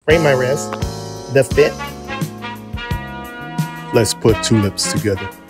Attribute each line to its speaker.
Speaker 1: Frame My RIZZ. The Fit.
Speaker 2: Let's put two lips together.